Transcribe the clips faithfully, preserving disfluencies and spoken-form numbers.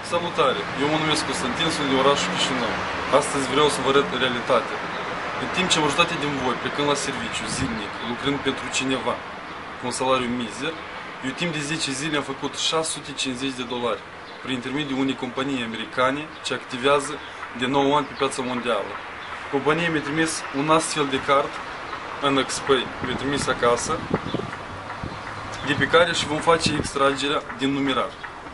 Salutare! Eu mă numesc Constantin, sunt din orașul Chișinău. Astăzi vreau să vă arăt realitatea. În timp ce majoritatea din voi, plecând la serviciu zilnic, lucrând pentru cineva cu un salariu mizer, eu timp de zece zile am făcut șase sute cincizeci de dolari prin intermediul unei companii americane ce activează de nouă ani pe piața mondială. Compania mi-a trimis un astfel de card în Xpay, mi-a trimis acasă, de pe care și vom face extragerea din numerar.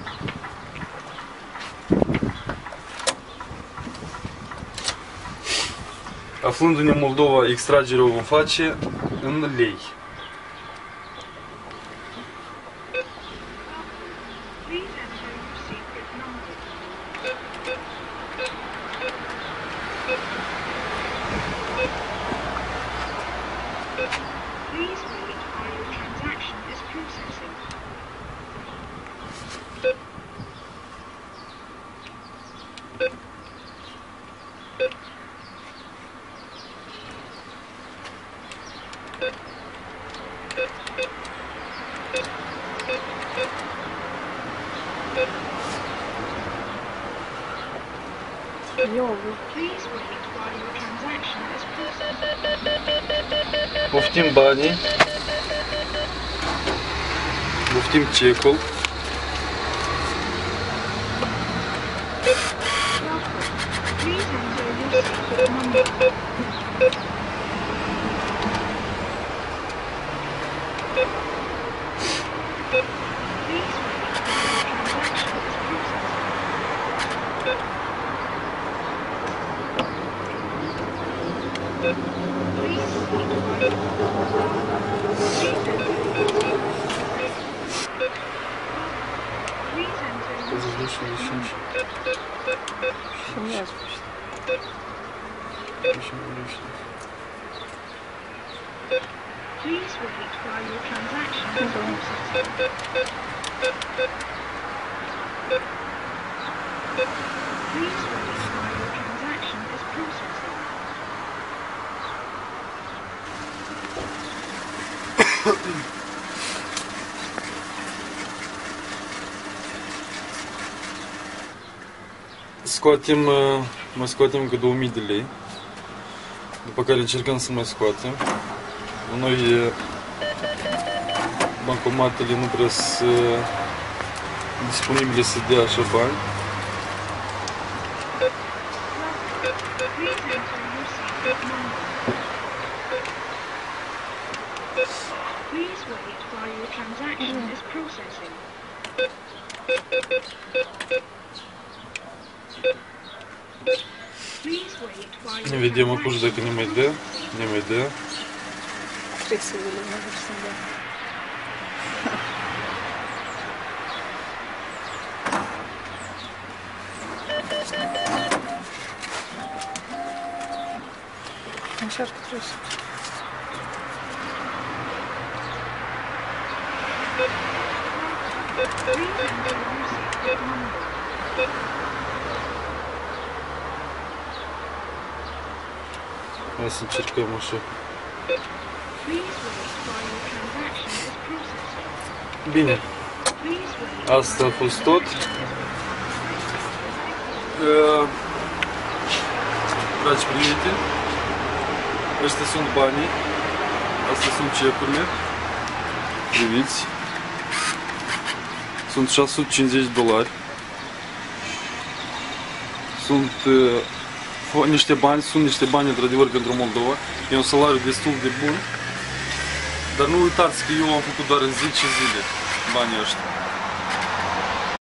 Aflându-ne în Moldova, extragerea o vom face în lei. Poftim banii, poftim cecul. Please wait while your transaction is processing. Please wait while your transaction is processing. Scoatem, mai scoatem încă două mii de lei, după care încercăm să mai scoatem. Noi bancomatele nu prea sunt disponibile să dea așa bani. Please wait while your transaction is processing. Please wait while Ne your vedem acum transaction dacă ne mai dă, ne mai dă. Trebuie să le mergi să-mi dea. Așa ar trebui să... Hai să încercăm așa. Bine, asta a fost tot. Dragi prieteni, ăștia sunt banii, astea sunt cecurile, priviți, sunt șase sute cincizeci de dolari, sunt uh, niște bani, sunt niște bani într-adevăr pentru Moldova, e un salariu destul de bun, dar nu uitați că eu am făcut doar în zece zile banii ăștia.